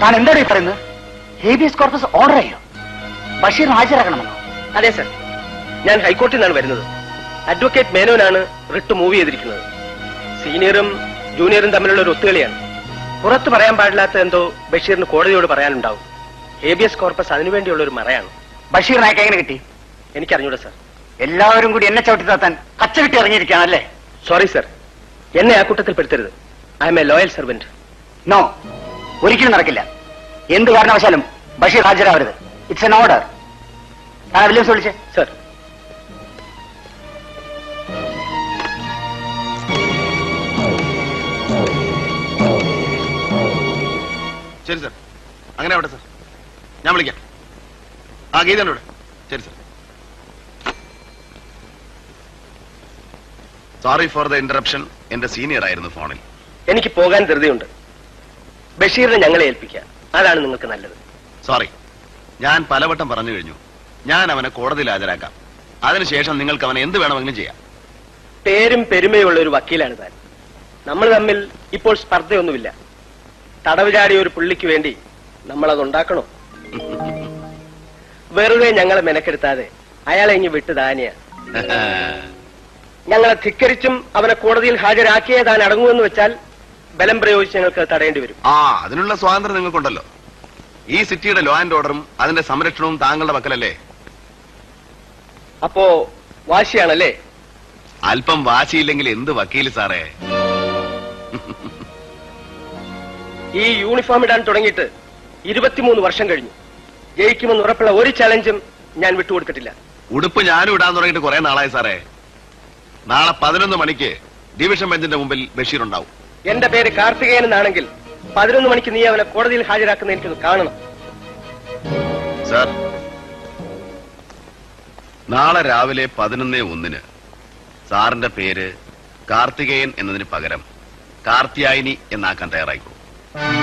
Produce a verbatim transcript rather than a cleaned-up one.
താൻ എന്താണ് ഈ പറയുന്നത്? ഹേബിയസ് കോർപ്പസ് ഓർഡർ ചെയ്യോ? ബഷീറിന് ഹാജരാക്കണമെന്നോ? അതെ സർ, ഞാൻ ഹൈക്കോടതിയിൽ നിന്നാണ് വരുന്നത്. അഡ്വക്കേറ്റ് മേനോനാണ് റിട്ട് മൂവ് ചെയ്തിരിക്കുന്നത്. സീനിയറും ജൂനിയറും തമ്മിലുള്ള ഒരു ഒത്തുകളിയാണ്. പുറത്ത് പറയാൻ പാടില്ലാത്ത എന്തോ ബഷീറിന് കോടതിയോട് പറയാനുണ്ടാവും. ഹേബിയസ് കോർപ്പസ് അതിനുവേണ്ടിയുള്ള ഒരു മറയാണ്. ബഷീറിനെ അയക്കാൻ എങ്ങനെ കിട്ടി? എനിക്കറിഞ്ഞൂടാ സർ. എല്ലാവരും കൂടി എന്നെ ചവിട്ടി താത്താൻ കച്ചവിട്ടി ഇറങ്ങിയിരിക്കുകയാണല്ലേ? സോറി സർ, എന്നെ ആ കൂട്ടത്തിൽ പെടുത്തരുത്. I am a loyal servant. No, ഒരിക്കലും നടക്കില്ല. എന്ത് കാരണവശാലും ബഷീർ ഹാജരാവരുത്. It's an order. ആ വില്യംസ് വിളിച്ചേ. സർ. ശരി സർ, അങ്ങനെ ആവട്ടെ സർ, ഞാൻ വിളിക്കാം. ആ ഗീതണ്ടോടെ. ശരി sir. Sorry for the interruption. എന്റെ സീനിയർ ആയിരുന്നു ഫോണിൽ. എനിക്ക് പോകാൻ ധൃതിയുണ്ട്. ബഷീറിനെ ഞങ്ങളെ ഏൽപ്പിക്കാം, അതാണ് നിങ്ങൾക്ക് നല്ലത്. സോറി, ഞാൻ പലവട്ടം പറഞ്ഞു കഴിഞ്ഞു. ഞാൻ അവനെ കോടതിയിൽ ഹാജരാക്കാം. അതിനുശേഷം നിങ്ങൾക്ക് അവനെ എന്ത് വേണമെങ്കിലും ചെയ്യാം. പേരും പെരുമയുള്ള ഒരു വക്കീലാണ് താൻ. നമ്മൾ തമ്മിൽ ഇപ്പോൾ സ്പർദ്ധയൊന്നുമില്ല. തടവ് ചാടിയ ഒരു പുള്ളിക്ക് വേണ്ടി നമ്മളതുണ്ടാക്കണോ? വെറുതെ ഞങ്ങളെ മെനക്കെടുത്താതെ അയാളെ ഇങ്ങ് വിട്ട് താനിയ. ഞങ്ങളെ ധിക്കരിച്ചും അവനെ കോടതിയിൽ ഹാജരാക്കിയേ താൻ അടങ്ങുമെന്ന് വെച്ചാൽ ബലം പ്രയോഗിച്ച് ഞങ്ങൾക്ക് തടയേണ്ടി വരും. ആ, അതിനുള്ള സ്വാതന്ത്ര്യം നിങ്ങൾക്കുണ്ടല്ലോ. ഈ സിറ്റിയുടെ ലോ ആൻഡ് ഓർഡറും അതിന്റെ സംരക്ഷണവും താങ്കളുടെ പക്കലല്ലേ? അപ്പോ വാശിയാണല്ലേ? അല്പം വാശിയില്ലെങ്കിൽ എന്ത് വക്കീല് സാറേ. ഈ യൂണിഫോം ഇടാൻ തുടങ്ങിയിട്ട് ഇരുപത്തിമൂന്ന് വർഷം കഴിഞ്ഞു. ജയിക്കുമെന്ന് ഉറപ്പുള്ള ഒരു ചലഞ്ചും ഞാൻ വിട്ടുകൊടുത്തിട്ടില്ല. ഉടുപ്പ് ഞാനും ഇടാൻ തുടങ്ങിയിട്ട് കുറെ നാളായി സാറേ. നാളെ പതിനൊന്ന് മണിക്ക് ഡിവിഷൻ ബെഞ്ചിന്റെ മുമ്പിൽ ബഷീർ ഉണ്ടാവും. എന്റെ പേര് കാർത്തികേയൻ എന്നാണെങ്കിൽ പതിനൊന്ന് മണിക്ക് നീ അവനെ കോടതിയിൽ ഹാജരാക്കുന്ന എനിക്കൊന്ന് കാണണം. സാർ, നാളെ രാവിലെ പതിനൊന്ന് ഒന്നിന് സാറിന്റെ പേര് കാർത്തികേയൻ എന്നതിന് പകരം കാർത്തിയായിനി എന്നാക്കാൻ തയ്യാറായിക്കോ.